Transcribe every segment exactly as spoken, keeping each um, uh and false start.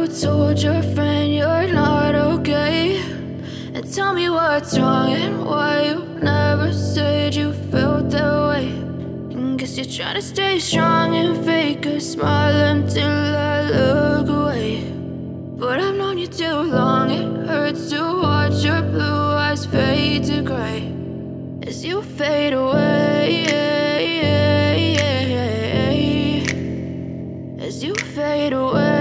told your friend you're not okay, and tell me what's wrong and why you never said you felt that way. And guess you're trying to stay strong and fake a smile until I look away. But I've known you too long, it hurts to watch your blue eyes fade to gray as you fade away, as you fade away.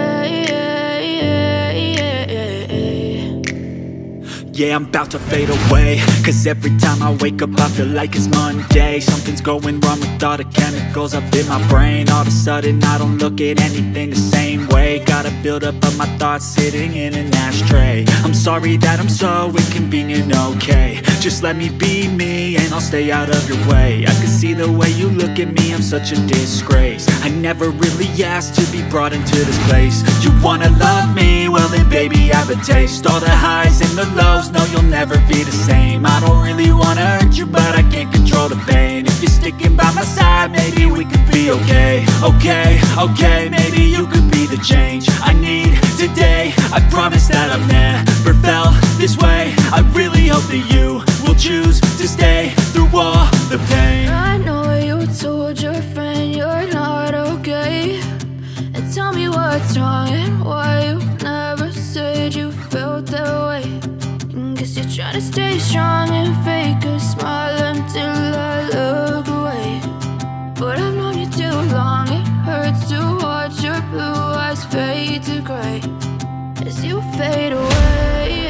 Yeah, I'm about to fade away, cause every time I wake up I feel like it's Monday. Something's going wrong with all the chemicals up in my brain. All of a sudden I don't look at anything the same way. Got a build up of my thoughts sitting in an ashtray. I'm sorry that I'm so inconvenient, okay. Just let me be me and I'll stay out of your way. I can see the way you look at me, I'm such a disgrace. I never really asked to be brought into this place. You wanna love me? Well then baby, have a taste. All the highs and the lows, no, you'll never be the same. I don't really wanna hurt you, but I can't control the pain. If you're sticking by my side, maybe we could be okay. Okay, okay, maybe you could be the change I need today. I promise that I've never felt this way. I really hope that you will choose to stay through all the pain. I know you told your friend you're not okay, and tell me what's wrong and why you never said you felt that way. Guess you're trying to stay strong and fake a smile until I look away. But I've known you too long, it hurts to watch your blue eyes fade to gray as you fade away,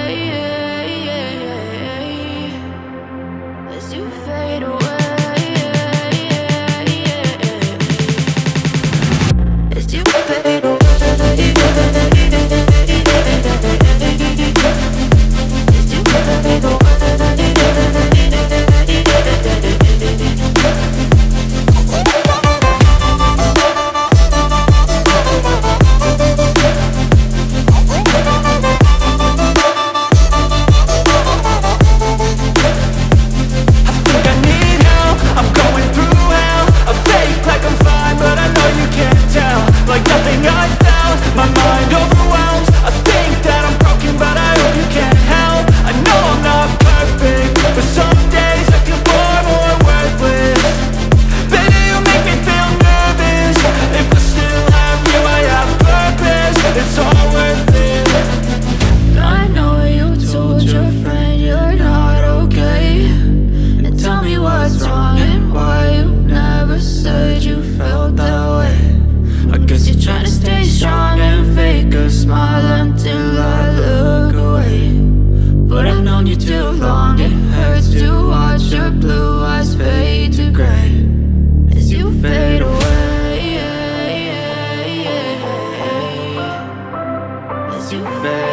as you fade away, as you fade away. You fade